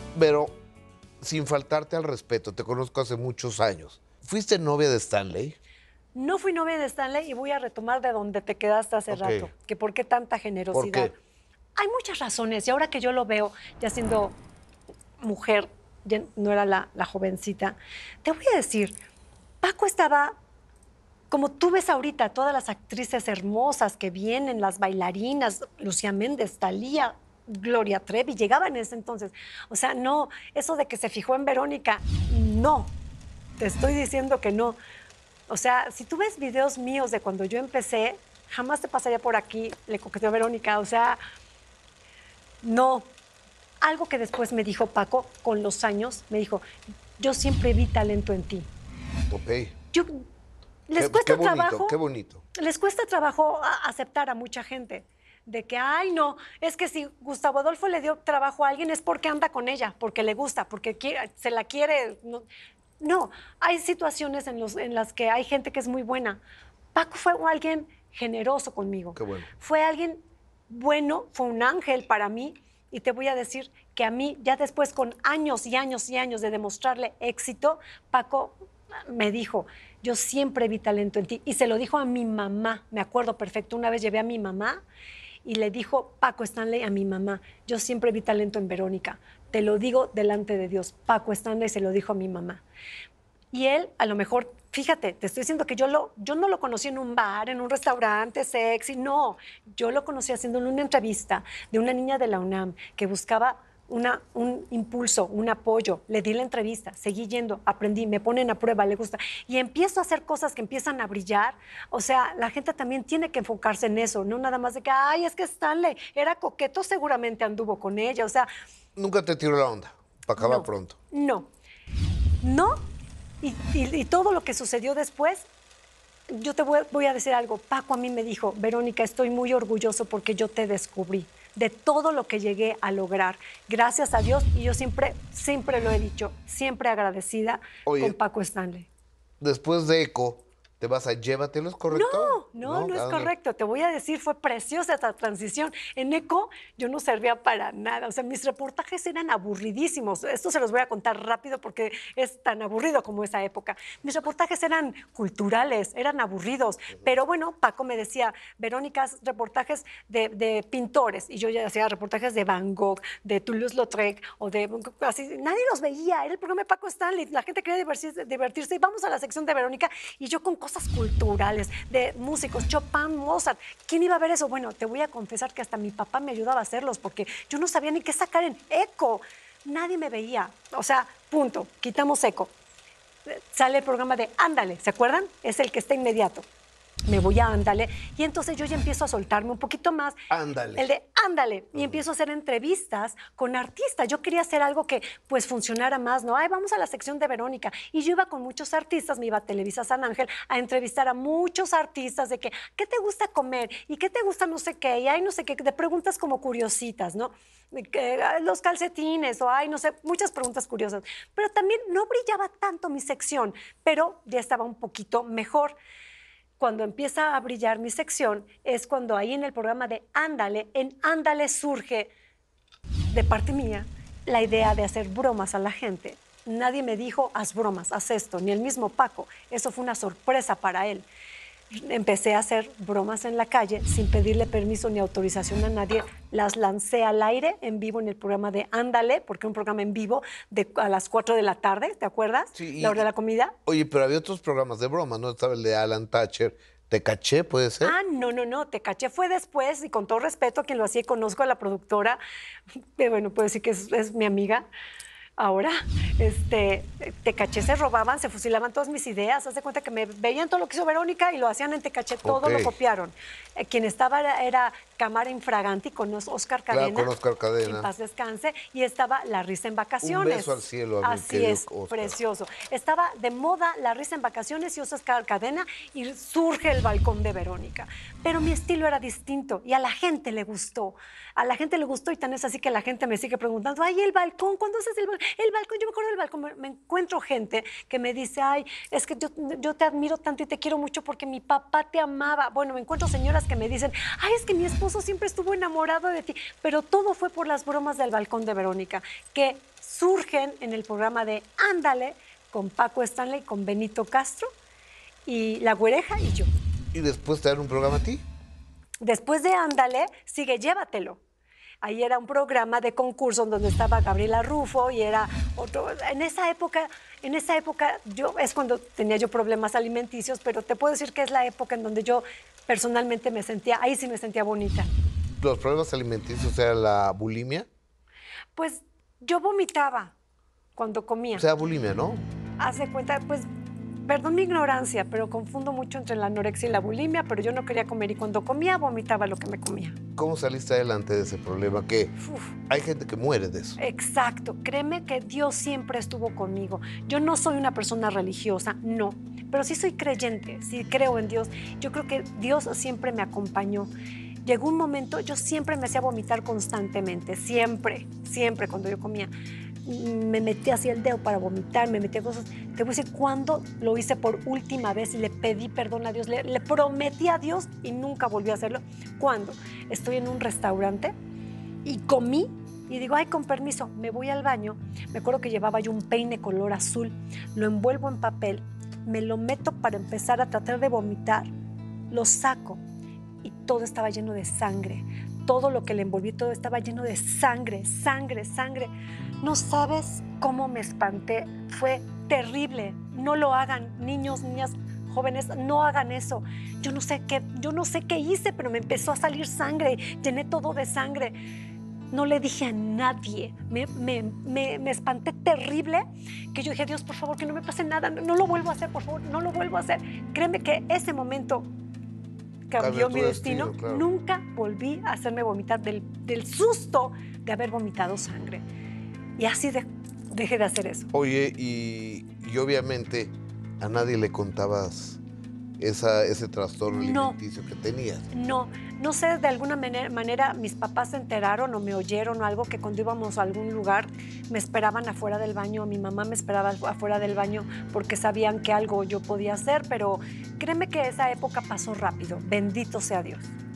Pero, sin faltarte al respeto, te conozco hace muchos años. ¿Fuiste novia de Stanley? No fui novia de Stanley y voy a retomar de donde te quedaste hace Ok. rato, que por qué tanta generosidad. ¿Por qué? Hay muchas razones y ahora que yo lo veo, ya siendo mujer, ya no era la jovencita, te voy a decir, Paco estaba, como tú ves ahorita, todas las actrices hermosas que vienen, las bailarinas, Lucía Méndez, Thalía, Gloria Trevi, llegaban en ese entonces. O sea, no, eso de que se fijó en Verónica, no, te estoy diciendo que no. O sea, si tú ves videos míos de cuando yo empecé, jamás te pasaría por aquí, le coqueteó a Verónica. O sea, no. Algo que después me dijo Paco, con los años, me dijo, yo siempre vi talento en ti. Ok. Yo, les cuesta Qué bonito, trabajo. qué bonito. Les cuesta trabajo aceptar a mucha gente. De que, ay, no, es que si Gustavo Adolfo le dio trabajo a alguien es porque anda con ella, porque le gusta, porque se la quiere. No, no, hay situaciones en las que hay gente que es muy buena. Paco fue alguien generoso conmigo. Qué bueno. Fue alguien bueno, fue un ángel para mí. Y te voy a decir que a mí, ya después, con años y años y años de demostrarle éxito, Paco me dijo, yo siempre vi talento en ti. Y se lo dijo a mi mamá, me acuerdo perfecto. Una vez llevé a mi mamá y le dijo Paco Stanley a mi mamá, yo siempre vi talento en Verónica. Te lo digo delante de Dios. Paco Stanley se lo dijo a mi mamá. Y él, a lo mejor, fíjate, te estoy diciendo que yo no lo conocí en un bar, en un restaurante sexy, no. Yo lo conocí haciéndole una entrevista de una niña de la UNAM que buscaba un impulso, un apoyo. Le di la entrevista, seguí yendo, aprendí, me ponen a prueba, le gusta. Y empiezo a hacer cosas que empiezan a brillar. O sea, la gente también tiene que enfocarse en eso, no nada más de que, ay, es que Stanley era coqueto, seguramente anduvo con ella. O sea, Nunca te tiró la onda, para acabar no, pronto. no. Y todo lo que sucedió después, yo te voy a decir algo. Paco a mí me dijo, Verónica, estoy muy orgulloso porque yo te descubrí de todo lo que llegué a lograr. Gracias a Dios, y yo siempre lo he dicho, siempre agradecida con Paco Stanley. Después de Eco, te vas a Llévatelo, ¿es correcto? No es correcto. Te voy a decir, fue preciosa esta transición. En ECO yo no servía para nada. O sea, mis reportajes eran aburridísimos. Esto se los voy a contar rápido porque es tan aburrido como esa época. Mis reportajes eran culturales, eran aburridos. Pero bueno, Paco me decía, Verónica, haz reportajes de pintores. Y yo ya hacía reportajes de Van Gogh, de Toulouse-Lautrec, o de así. Nadie los veía. Era el programa de Paco Stanley. La gente quería divertirse. Y vamos a la sección de Verónica. Y yo con cosas culturales, de músicos, Chopin, Mozart. ¿Quién iba a ver eso? Bueno, te voy a confesar que hasta mi papá me ayudaba a hacerlos porque yo no sabía ni qué sacar en ECO. Nadie me veía. O sea, punto. Quitamos ECO. Sale el programa de Ándale, ¿se acuerdan? Es el que está inmediato. Me voy a Ándale y entonces yo ya empiezo a soltarme un poquito más. Ándale. El de Ándale. Y empiezo a hacer entrevistas con artistas. Yo quería hacer algo que pues funcionara más, ¿no? Ay, vamos a la sección de Verónica. Y yo iba con muchos artistas, me iba a Televisa San Ángel a entrevistar a muchos artistas de que, ¿qué te gusta comer? ¿Y qué te gusta no sé qué? Y hay no sé qué, de preguntas como curiositas, ¿no? Los calcetines o hay, no sé, muchas preguntas curiosas. Pero también no brillaba tanto mi sección, pero ya estaba un poquito mejor. Cuando empieza a brillar mi sección es cuando ahí en el programa de Ándale, en Ándale surge de parte mía la idea de hacer bromas a la gente. Nadie me dijo, haz bromas, haz esto, ni el mismo Paco. Eso fue una sorpresa para él. Empecé a hacer bromas en la calle sin pedirle permiso ni autorización a nadie. Las lancé al aire en vivo en el programa de Ándale, porque era un programa en vivo a las 4 de la tarde, ¿te acuerdas? Sí, La hora de la comida. Oye, pero había otros programas de broma, ¿no? Estaba el de Alan Thatcher. ¿Te caché, puede ser? Ah, no, Te caché fue después, y con todo respeto a quien lo hacía, y conozco a la productora, bueno, puedo decir que es mi amiga. Ahora, Te caché se robaban, se fusilaban todas mis ideas. Haz de cuenta que me veían todo lo que hizo Verónica y lo hacían en Te caché, todo lo copiaron. Quien estaba era Cámara Infraganti con Oscar Cadena. Claro, con Oscar Cadena. En paz descanse. Y estaba La Risa en Vacaciones. Un beso al cielo a mi Así es, Oscar. precioso. Estaba de moda La Risa en Vacaciones y Oscar Cadena y surge El Balcón de Verónica. Pero mi estilo era distinto y a la gente le gustó. A la gente le gustó y tan es así que la gente me sigue preguntando, ay, el balcón, ¿cuándo haces el balcón? el balcón, yo me acuerdo del balcón, me encuentro gente que me dice, ay, es que yo te admiro tanto y te quiero mucho porque mi papá te amaba. Bueno, me encuentro señoras que me dicen, ay, es que mi esposo siempre estuvo enamorado de ti. Pero todo fue por las bromas del balcón de Verónica, que surgen en el programa de Ándale, con Paco Stanley, con Benito Castro, y La Güereja y yo. Y después te dan un programa a ti. Después de Ándale, sigue Llévatelo. Ahí era un programa de concurso donde estaba Gabriela Rufo y era otro. En esa época es cuando tenía yo problemas alimenticios, pero te puedo decir que es la época en donde yo personalmente ahí sí me sentía bonita. Los problemas alimenticios, o sea, la bulimia. Pues yo vomitaba cuando comía. O sea, bulimia, ¿no? Haz de cuenta, pues, perdón mi ignorancia, pero confundo mucho entre la anorexia y la bulimia, pero yo no quería comer y cuando comía, vomitaba lo que me comía. ¿Cómo saliste adelante de ese problema? Que hay gente que muere de eso. Exacto. Créeme que Dios siempre estuvo conmigo. Yo no soy una persona religiosa, no, pero sí soy creyente, sí creo en Dios. Yo creo que Dios siempre me acompañó. Llegó un momento, yo siempre me hacía vomitar constantemente, siempre cuando yo comía. Me metí así el dedo para vomitar, me metía cosas. Te voy a decir cuándo lo hice por última vez y le pedí perdón a Dios, le prometí a Dios y nunca volví a hacerlo. Cuando estoy en un restaurante y comí y digo, ay, con permiso, me voy al baño. Me acuerdo que llevaba yo un peine color azul, lo envuelvo en papel, me lo meto para empezar a tratar de vomitar, lo saco y todo estaba lleno de sangre. Todo lo que le envolví, todo estaba lleno de sangre. No sabes cómo me espanté. Fue terrible. No lo hagan, niños, niñas, jóvenes, no hagan eso. Yo no sé qué hice, pero me empezó a salir sangre. Llené todo de sangre. No le dije a nadie. Me espanté terrible, que yo dije, Dios, por favor, que no me pase nada. No lo vuelvo a hacer, por favor, no lo vuelvo a hacer. Créeme que ese momento cambió mi destino. Claro. Nunca volví a hacerme vomitar del susto de haber vomitado sangre. Y así dejé de hacer eso. Oye, y obviamente a nadie le contabas ese trastorno alimenticio que tenías. No sé, de alguna manera mis papás se enteraron o me oyeron o algo, que cuando íbamos a algún lugar me esperaban afuera del baño, mi mamá me esperaba afuera del baño porque sabían que algo yo podía hacer, pero créeme que esa época pasó rápido, bendito sea Dios.